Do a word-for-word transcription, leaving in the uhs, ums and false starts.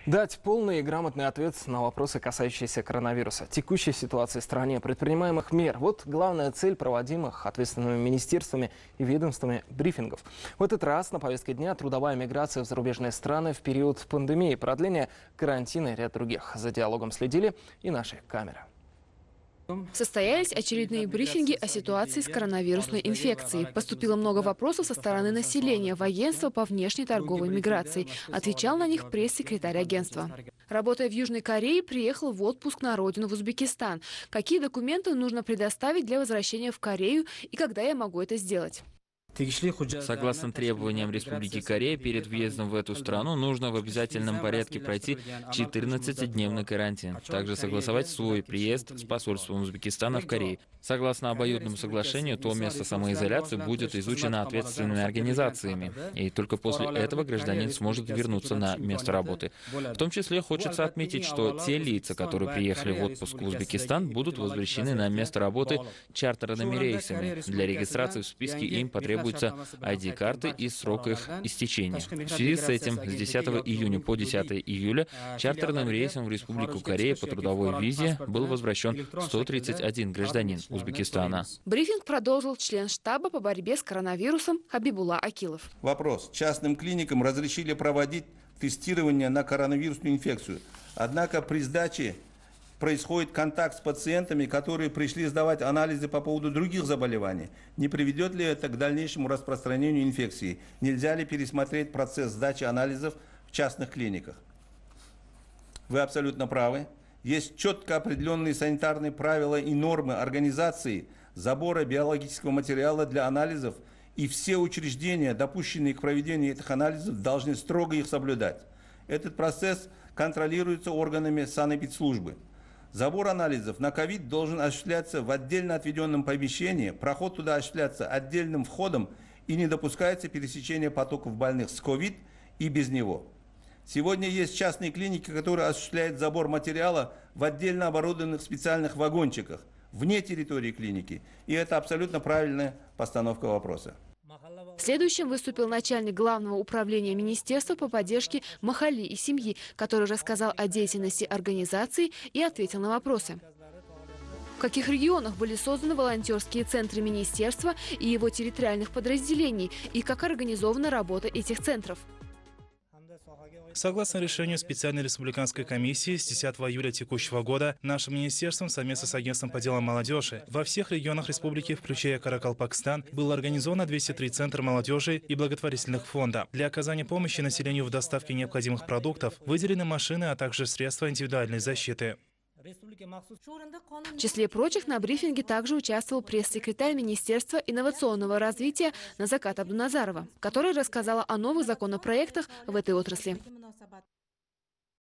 Дать полный и грамотный ответ на вопросы, касающиеся коронавируса, текущей ситуации в стране, предпринимаемых мер. Вот главная цель проводимых ответственными министерствами и ведомствами брифингов. В этот раз на повестке дня трудовая миграция в зарубежные страны в период пандемии, продление карантина и ряд других. За диалогом следили и наши камеры. Состоялись очередные брифинги о ситуации с коронавирусной инфекцией. Поступило много вопросов со стороны населения в агентство по внешней торговой миграции. Отвечал на них пресс-секретарь агентства. Работая в Южной Корее, приехал в отпуск на родину в Узбекистан. Какие документы нужно предоставить для возвращения в Корею и когда я могу это сделать? Согласно требованиям Республики Корея, перед въездом в эту страну нужно в обязательном порядке пройти четырнадцатидневный карантин. Также согласовать свой приезд с посольством Узбекистана в Корее. Согласно обоюдному соглашению, то место самоизоляции будет изучено ответственными организациями. И только после этого гражданин сможет вернуться на место работы. В том числе хочется отметить, что те лица, которые приехали в отпуск в Узбекистан, будут возвращены на место работы чартерными рейсами. Для регистрации в списке им потребуется ай ди-карты и срок их истечения. В связи с этим с десятого июня по десятое июля чартерным рейсом в Республику Корея по трудовой визе был возвращен сто тридцать один гражданин Узбекистана. Брифинг продолжил член штаба по борьбе с коронавирусом Хабибулла Акилов. Вопрос. Частным клиникам разрешили проводить тестирование на коронавирусную инфекцию. Однако при сдаче происходит контакт с пациентами, которые пришли сдавать анализы по поводу других заболеваний. Не приведет ли это к дальнейшему распространению инфекции? Нельзя ли пересмотреть процесс сдачи анализов в частных клиниках? Вы абсолютно правы. Есть четко определенные санитарные правила и нормы организации забора биологического материала для анализов, и все учреждения, допущенные к проведению этих анализов, должны строго их соблюдать. Этот процесс контролируется органами санэпидслужбы. Забор анализов на ковид должен осуществляться в отдельно отведенном помещении, проход туда осуществляться отдельным входом и не допускается пересечение потоков больных с ковид и без него. Сегодня есть частные клиники, которые осуществляют забор материала в отдельно оборудованных специальных вагончиках, вне территории клиники. И это абсолютно правильная постановка вопроса. Следующим выступил начальник Главного управления Министерства по поддержке махалли и семьи, который рассказал о деятельности организации и ответил на вопросы. В каких регионах были созданы волонтерские центры министерства и его территориальных подразделений, и как организована работа этих центров? Согласно решению специальной республиканской комиссии с десятого июля текущего года, нашим министерством совместно с агентством по делам молодежи во всех регионах республики, включая Каракалпакстан, было организовано двести три центра молодежи и благотворительных фонда. Для оказания помощи населению в доставке необходимых продуктов выделены машины, а также средства индивидуальной защиты. В числе прочих на брифинге также участвовал пресс-секретарь Министерства инновационного развития Назакат Абдуназарова, которая рассказала о новых законопроектах в этой отрасли.